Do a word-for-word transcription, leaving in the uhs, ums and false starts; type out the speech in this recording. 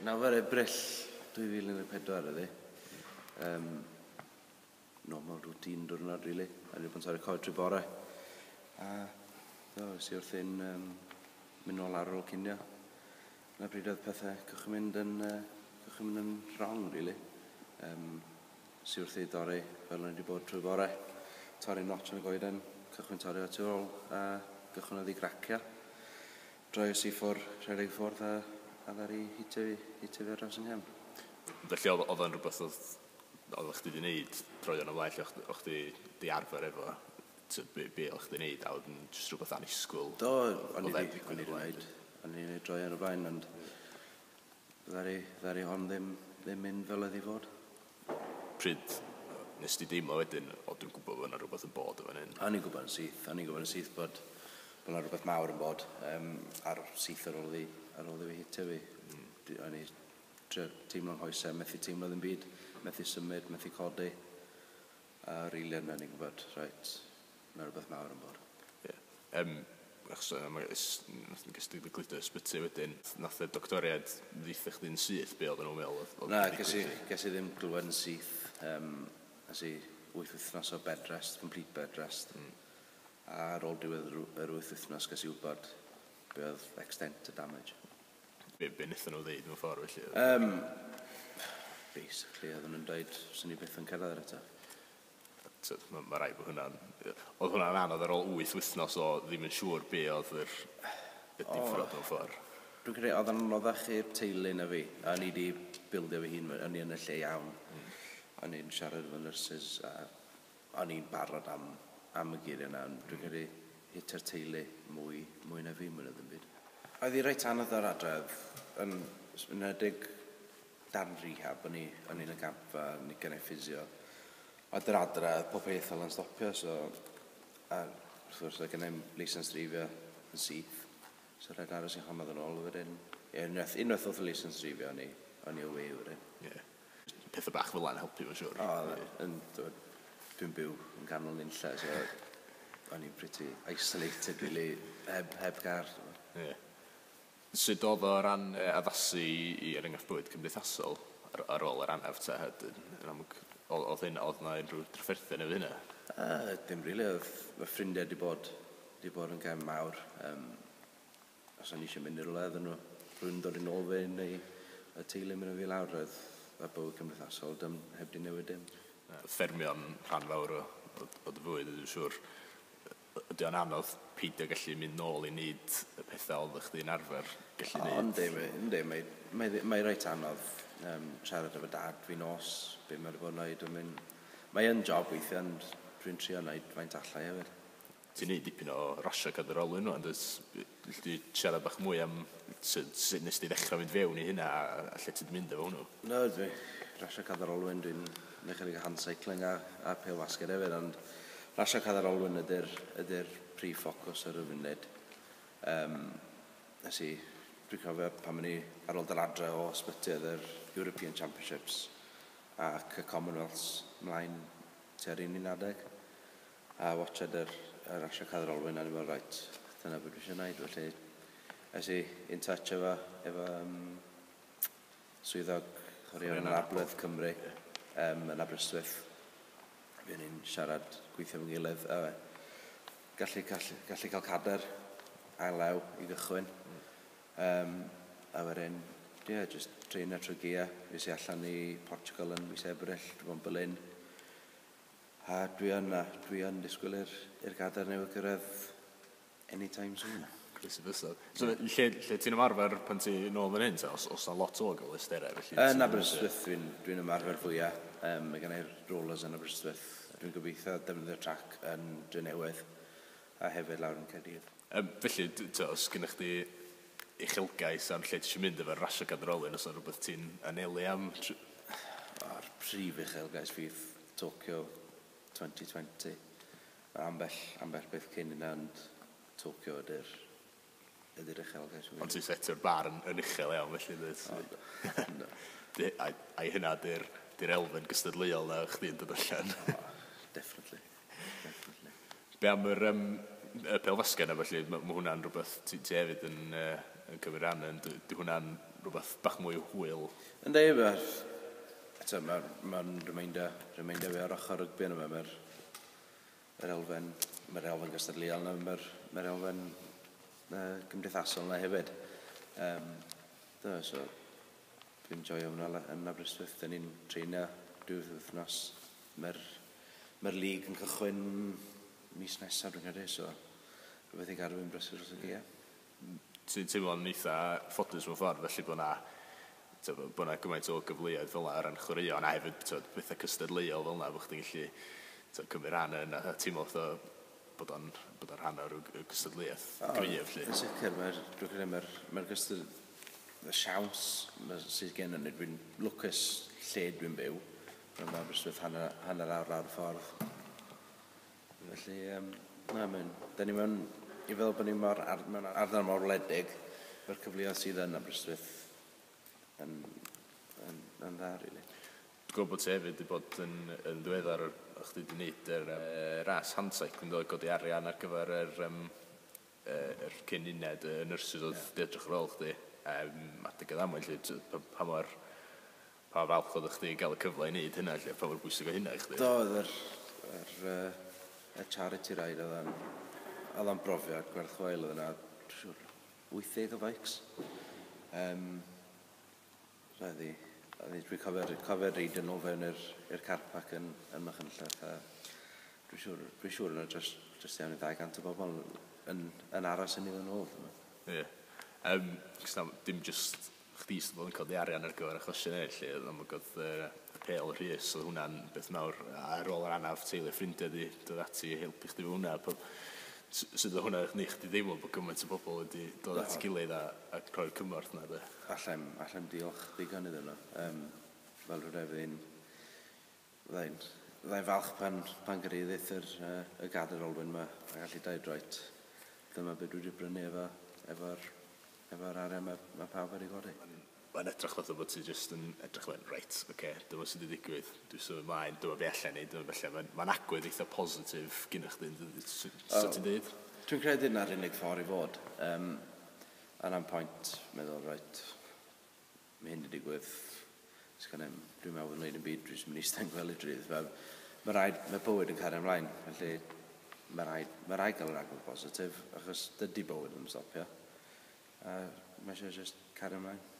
nawr Ebrill dwy fil un deg pedwar ydi. Um, normal routine diwrnod, really. A ni'n bod yn torri coed trwy bore. A do, si wrth un um, mynd nôl ar ôl cinio. Na bryd oedd pethau cychwyn mynd yn, uh, cychwyn mynd yn wrong, really. Um, si wrth i dorri fel yna wedi bod trwy bore. Torri notch yn y goeden, cychwyn torri at ôl, a cychwyn oedd i gracio. Droi os i ffwr, rhedeg ffwrdd a a ddar i hitio fi, hitio fi ar draws yng nghefn. Felly oedd o'n rhywbeth oedd oedd chdi wedi gwneud troi o'n ymlaen lle o'ch chdi di arfer efo be, be o'ch chdi wneud a oedd yn just rhywbeth anisgwyl. Do, o'n i wedi gwneud. O'n i wedi droi ar y blaen, ond ddar i hon ddim, ddim mynd fel oedd i fod. Pryd nes ti deimlo wedyn, o dwi'n gwybod bod yna rhywbeth yn bod efo hyn? O'n i'n gwybod yn syth, o'n i'n gwybod yn syth bod bod yna rhywbeth mawr yn bod um, ar syth ar ôl i ar ôl i fi hitio fi. Mm. O'n i teimlo'n hoesau, methu teimlo ddim byd, methu symud, methu codi. A rili yna ni'n gwybod, rhaid, mae rhywbeth mawr yn bod. Ie. Um, Nath ni'n gysdig ddigludo ysbyty wedyn, nath y doctoriad ddeitha chdi'n syth, be oedd yn o'n meddwl? Na, ges i ddim glywed yn syth. Um, Ges i wyth wythnos o bed rest, complete bed rest. Mm. A ar ôl diwedd yr wyth wythnos, ges i wybod be oedd extent y damage. Be, be wnaethon nhw ddeud mewn ffordd felly? Um, basically, oedden nhw'n dweud sy'n ni byth yn cyrraedd ar eto. Mae ma rai bod hwnna'n... Oedd hwnna'n anodd ar ôl wyth wythnos o ddim yn siŵr be oedd yr diffrod mewn ffordd. Dwi'n credu, oedd yn anoddach i'r teulu na fi. A ni wedi bildio fi hun, o'n i yn y lle iawn. Mm. O'n i'n siarad efo nurses, a o'n i'n barod am, am y geiriau yna. Dwi'n credu hitio'r teulu mwy, mwy na fi, mwy na ddim byd. Oedd i reit anodd ar adref, yn ynedig dan rehab, o'n i'n y gamp a o'n i'n gynnu ffisio. Oedd yr adref, pob peth oedd yn stopio, so... A wrth gwrs, oedd gennau'n leisans dreifio yn syth. So rhaid aros i honnodd yn ôl wedyn. Ie, unwaith, unwaith oedd y leisans dreifio, o'n i, o'n i away wedyn. Ie. Pethau bach fel yna'n helpu, mae'n siŵr. O, dwi'n byw yn ganol nunlle, so o'n i'n pretty isolated, really, heb, heb gar. Ie. Sut oedd o ran e, addasu i er enghraifft bywyd cymdeithasol ar, ar ôl yr anaf te? Oedd hyn, oedd yna unrhyw drafferthyn efo hynna? Uh, dim rili, really. Fy ffrindiau wedi bod, di bod yn gael mawr. Um, os o'n i eisiau mynd i'r wledd, nhw rhywun dod i'n ôl fe neu y teulu mynd o fi lawr, oedd y bywyd cymdeithasol, dim heb di newid dim. Ffermio'n rhan fawr o, o, o dy fywyd, dwi'n siŵr. Ydy o'n anodd peidio gallu mynd nôl i wneud y pethau oedd chdi'n arfer gallu wneud? Ynddi, ynddi, mae, mae, mae reit anodd um, siarad efo dad fi nos, be mae'n bod yn wneud. Mae yn job weithio, ond dwi'n trio wneud faint allai hefyd. Ti'n neud dipyn o rasio cadarolwyn nhw, ond ydych chi siarad bach mwy am sut nes ti ddechrau mynd fewn i hynna a, a lle ti'n mynd efo hwnnw? No, dwi rasio cadarolwyn, dwi'n nechyd i hand cycling a, a pêl wasged hefyd, ond rasio cadarolwyn ydy'r ydy prif ffocws ar y funud. Um, nes i, dwi'n cofio pan mynd i ar ôl dyr adre o ysbyty yr European Championships ac y Commonwealths mlaen tua'r un un adeg. A watchad yr, yr rasio cadarolwyn a ni'n meddwl, right, dyna beth dwi eisiau gwneud. Felly, es i in touch efo, efo um, swyddog chwaraeon yn Abledd Cymru um, yn Aberystwyth. Fi'n ni'n siarad gweithio fy gilydd. Uh, gallu, gallu, gallu cael cader a lew i gychwyn. Um, a wedyn, ie, yeah, just trainer trwy gia. Fes i allan i Portugal yn mis Ebrill, dwi'n bod yn Berlin. A dwi yn, dwi yn disgwyl i'r gader newydd gyrraedd anytime soon. Chris y bysod. So, lle, lle ti'n ymarfer pan ti'n nôl fan hyn? Os oes yna lot o gael ysterau? Yn Aberystwyth dwi'n dwi ymarfer fwyaf. Um, mae gen i'r rollers yn Aberystwyth. Dwi'n gobeithio defnyddio'r trac yn Drenewydd a hefyd lawr yn Caerdydd. Um, felly, os gynnwch chi uchelgais am lle ti eisiau mynd efo'r rasio cadarolwyn, os yna rhywbeth ti'n anelu am? O'r prif uchelgais fydd Tokyo twenty twenty. Ambell, ambell beth cyn yna, ond Tokyo ydy'r ydy'r uchelgais. Ond ti'n setio'r bar yn, yn uchel iawn, felly dweud. A, a hynna di'r elfen gystadleuol na chdi'n dod allan. Oh, definitely. definitely. Be am yr um, y pelfasgen, felly, mae hwnna'n rhywbeth ti hefyd yn, uh, yn cyfeiran, di hwnna'n rhywbeth bach mwy hwyl. Yn dweud, mae'r ma, ma reminder, reminder fi ar ochr rygbi yna, mae'r ma elfen, ma elfen gystadleuol yna, mae'r ma elfen uh, gymdeithasol yna hefyd. Um, da, so, dwi'n joio hwnna yn Aberystwyth, da ni'n treinio diwedd wythnos. Mae'r ma lig yn cychwyn mis nesaf dwi'n credu, so rhywbeth i gadw fi'n brysur os y gia. Ti'n teimlo'n eitha ffodus mewn ffordd, felly bod yna bod yna gymaint o gyfleoedd fel yna ar ran chwaraeo, a hefyd bethau cystadleuol fel yna, bod chdi'n gallu cymryd rhan yn a teimlo bod o'n rhan o'r gystadleuaeth gryf. Yn sicr, dwi'n credu mae'r ma gystad y siawns sydd gen yn dwi'n lwcus lle dwi'n byw. Mae'n Aberystwyth hanner, hanner awr awr ffordd. Felly, um, na, mae'n, da ni mewn, i fel bod ni mor ar, mewn ardal mor wledig, mae'r cyfleoedd sydd yn Aberystwyth yn, yn, yn dda, rili. Dwi'n gwybod bod ti hefyd wedi bod yn, yn ddiweddar o chdi wedi gwneud yr um, ras handsaicl yn dod godi arian ar gyfer yr, um, yr cyn uned y nyrsys oedd yeah. Edrych ar ôl chdi. Um, a dy gyddamwain, lle, pa mor pa falch oedd chdi gael y cyfle i wneud hynna, lle, pa mor bwysig o hynna i chdi? Do, oedd yr, yr, uh, y charity ride oedd o'n brofiad gwerth chwael, oedd yna siwr wytheg o bikes. Um, Roedd i, dwi'n cofio'r reid yn ôl fewn i'r carpac yn, yn Machynlleth. Dwi'n siwr, dwi siwr yna just, just iawn i ddau gant o bobl yn, yn aros yn iddyn nhw. Ie. Um, dim just chdi sydd bod yn codi arian ar gyfer achosion eraill, lle am oedd y pêl rhys, oedd hwnna'n beth mawr ar ôl yr anaf teulu ffrindiau di dod ati i helpu chdi fy hwnna. Sydd oedd hwnna ni chdi deimlo bod gymaint o bobl wedi dod ati gilydd a, a rhoi'r cymorth yna? Allai'n allai diolch ddigon iddyn nhw. Um, fel rhywbeth fyddai'n fyddai'n falch pan, pan gyrraedd yr, uh, y gader olwyn yma a gallu dweud roed. Dyma beth dwi wedi brynu efo, efo'r efo'r arian mae, mae pawb wedi godi. Mae'n edrych fatha bod ti jyst yn edrych fe'n reit, oce, dyma sydd wedi digwydd, dwi'n sôn ymlaen, dyma fi allan ni, dyma felly, mae'n ma agwedd eitha positif gyda chdi, sut ti'n dweud? Dwi'n credu yna'r unig ffordd i fod. Um, A'n am pwynt meddwl, reit, mae hyn wedi digwydd, dwi'n meddwl yn gwneud yn byd, dwi'n mynd i steng gwely drydd. Mae, mae, rhaid, mae bywyd yn cario ymlaen, felly mae rhaid, mae rhaid gael yr agwedd positif, achos dydy bywyd yn stopio. A mae eisiau just cario ymlaen.